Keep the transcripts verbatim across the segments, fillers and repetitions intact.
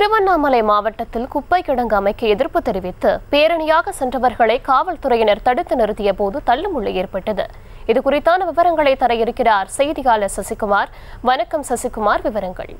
திருவண்ணாமலை மாவட்டத்தில் குப்பை கிடங்கு அமைக்க எதிர்ப்பு தெரிவித்து பேரணியாக சென்றவர்களை காவல்துறையினர் தடுத்து நிறுத்திய போது தள்ளுமுள்ளு ஏற்பட்டது. இது குறித்தான விவரங்களை தர இருக்கிறார் செய்தியாளர் சசிகுமார். வணக்கம் சசிகுமார், விவரங்கள்.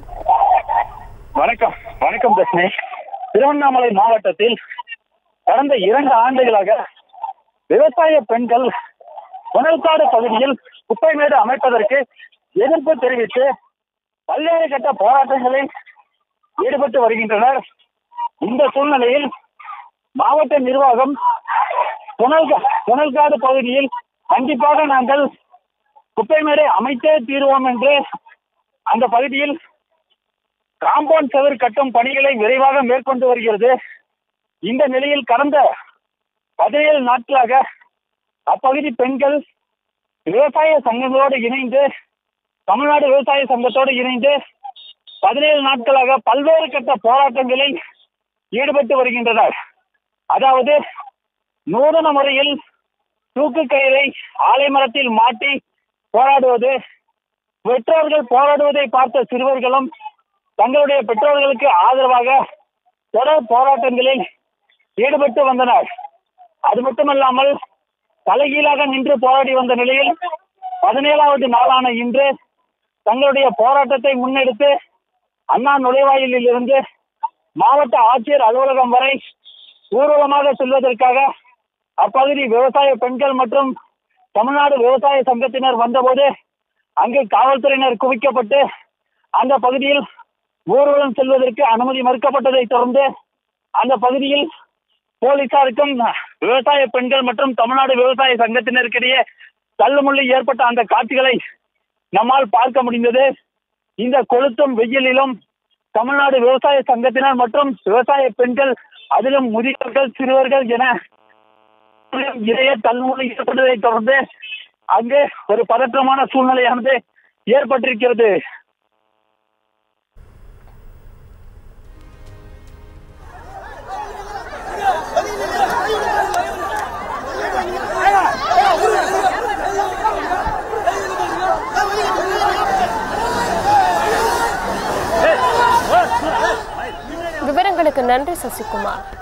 வணக்கம் வணக்கம் தர்ஷினி. திருவண்ணாமலை மாவட்டத்தில் கடந்த இரண்டு ஆண்டுகளாக விவசாய பெண்கள் புனல்காடு பகுதியில் குப்பை மேடு அமைப்பதற்கு எதிர்ப்பு தெரிவித்து பல்வேறு கட்ட போராட்டங்களில் ஈடுபட்டு வருகின்றனர். இந்த சூழ்நிலையில் மாவட்ட நிர்வாகம் புனல் புனல்காடு பகுதியில் கண்டிப்பாக நாங்கள் குப்பை மேடை அமைத்தே தீர்வோம் என்று அந்த பகுதியில் காம்பவுண்ட் செவர் கட்டும் பணிகளை விரைவாக மேற்கொண்டு வருகிறது. இந்த நிலையில் கடந்த பதினேழு நாட்களாக அப்பகுதி பெண்கள் விவசாய சங்கங்களோடு இணைந்து தமிழ்நாடு விவசாய சங்கத்தோடு இணைந்து பதினேழு நாட்களாக பல்வேறு கட்ட போராட்டங்களில் ஈடுபட்டு வருகின்றனர். அதாவது நூதன முறையில் தூக்கு கயிறை ஆலைமரத்தில் மாட்டி போராடுவது, பெற்றோர்கள் போராடுவதை பார்த்த சிறுவர்களும் தங்களுடைய பெற்றோர்களுக்கு ஆதரவாக தொடர் போராட்டங்களில் ஈடுபட்டு வந்தனர். அது மட்டுமல்லாமல் தலைகீழாக நின்று போராடி வந்த நிலையில் பதினேழாவது நாளான இன்று தங்களுடைய போராட்டத்தை முன்னெடுத்து அண்ணா நுழைவாயிலில் இருந்து மாவட்ட ஆட்சியர் அலுவலகம் வரை ஊர்வலமாக செல்வதற்காக அப்பகுதி விவசாய பெண்கள் மற்றும் தமிழ்நாடு விவசாய சங்கத்தினர் வந்தபோது அங்கு காவல்துறையினர் குவிக்கப்பட்டு அந்த பகுதியில் ஊர்வலம் செல்வதற்கு அனுமதி மறுக்கப்பட்டதை தொடர்ந்து அந்த பகுதியில் போலீசாருக்கும் விவசாய பெண்கள் மற்றும் தமிழ்நாடு விவசாய சங்கத்தினருக்கிடையே தள்ளுமுள்ளு ஏற்பட்ட அந்த காட்சிகளை நம்மால் பார்க்க முடிந்தது. இந்த கொளுத்தும் வெயிலிலும் தமிழ்நாடு விவசாய சங்கத்தினர் மற்றும் விவசாய பெண்கள், அதிலும் முதியவர்கள், சிறுவர்கள் என இடையே தள்ளுமுள்ளு ஏற்பட்டதை தொடர்ந்து அங்கு ஒரு பதற்றமான சூழ்நிலையானது ஏற்பட்டிருக்கிறது. விவரங்களுக்கு நன்றி சசிகுமார்.